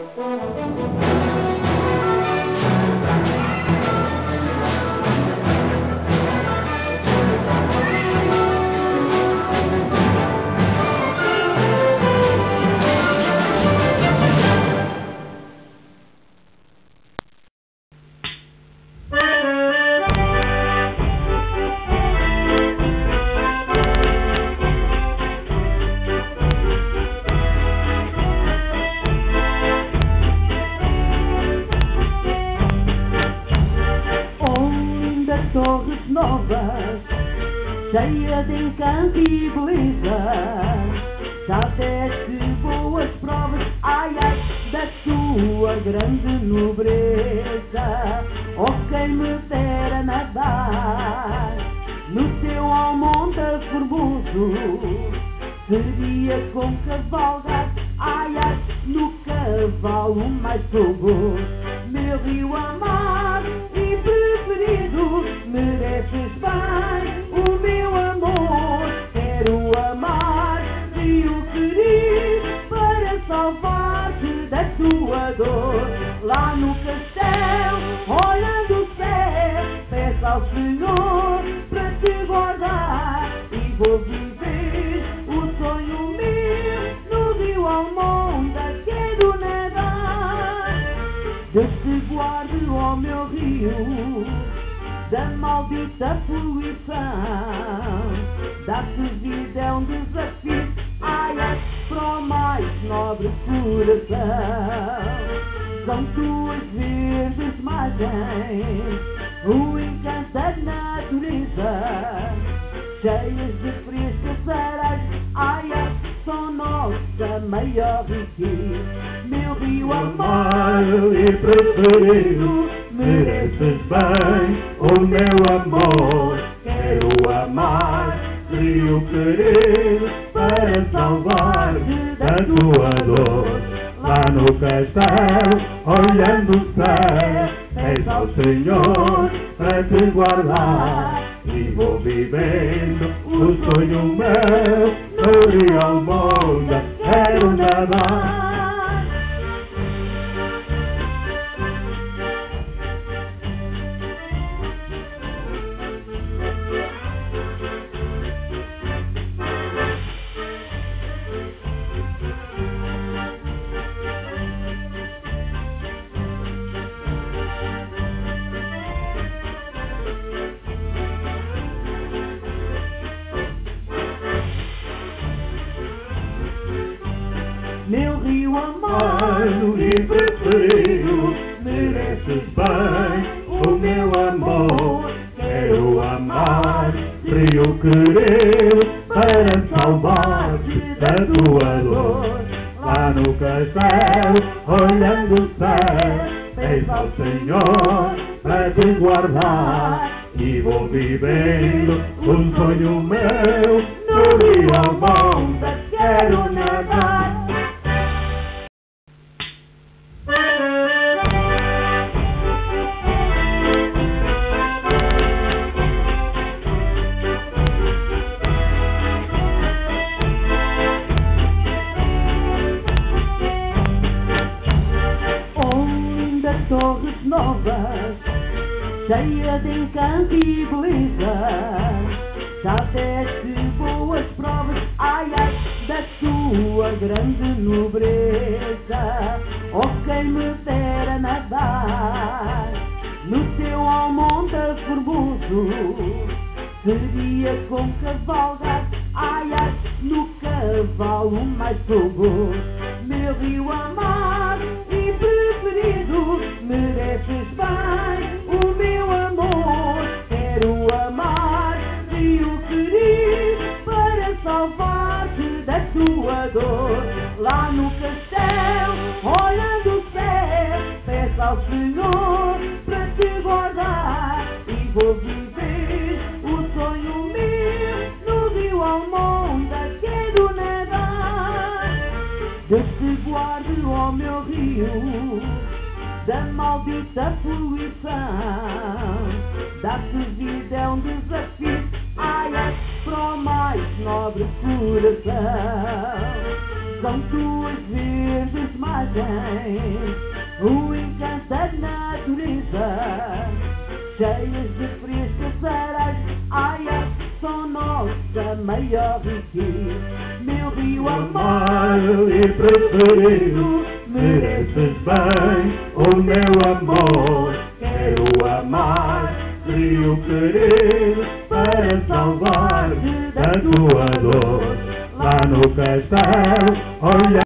Torres novas, cheia de encanto e beleza, já deste boas provas, ai ai, da tua grande nobreza. Oh, quem me dera nadar no teu almonte formoso, seria com cavalgar, ai ai, no cavalo mais fogoso. Meu rio amado e preferido, mereces bem o meu amor. Quero amar, rio querido, para salvar-te da tua dor. Lá no castelo, olhando o céu, peço ao Senhor para te guardar, e vou viver o sonho meu no rio Almonda. Quero nadar, Deus te guarde, ó meu rio, da maldita poluição. Dar-te vida é um desafio, ai ai, para o mais nobre coração. São tuas verdes margens, o encanto da natureza, cheias de frescas areias, ai ai, são nossa maior riqueza. Meu rio amado e preferido, mereces bem o meu amor. Quero amar, rio querido, para salvar-te da tua dor. Lá no castelo, olhando o céu, és ao Senhor para te guardar, e vou vivendo o sonho meu no rio Almonda. Quero nadar. Meu rio amado e preferido, mereces bem o meu amor. Quero amar, rio querido, para salvar-te da tua dor. Lá no castelo, olhando o céu, és ao Senhor para te guardar, e vou vivendo um sonho meu no rio Almonda. Quero nadar. Torres novas, cheia de encanto e beleza, já deste boas provas, ai ai, da tua grande nobreza. Oh, quem me dera nadar no teu almonte formoso, seria com cavalgar, ai ai, no cavalo mais fogoso. Meu rio amado e preferido, mereces bem o meu amor. Quero amar, rio querido, para salvar-te da tua dor. Lá no castelo, olhando o céu, peço ao Senhor para te guardar, e vou viver o sonho meu no rio Almonda. Quero nadar, Deus te guarde, ó meu rio, da maldita poluição. Dar-te vida é um desafio, ai ai, para o mais nobre coração. São tuas verdes margens, tem o encanto da natureza, cheias de frescas areias. Ai, são nossa maior riqueza. Meu rio amado e preferido, mereces bem o meu amor. Quero amar, rio querido, para salvar-te da tua dor. Lá no castelo, olha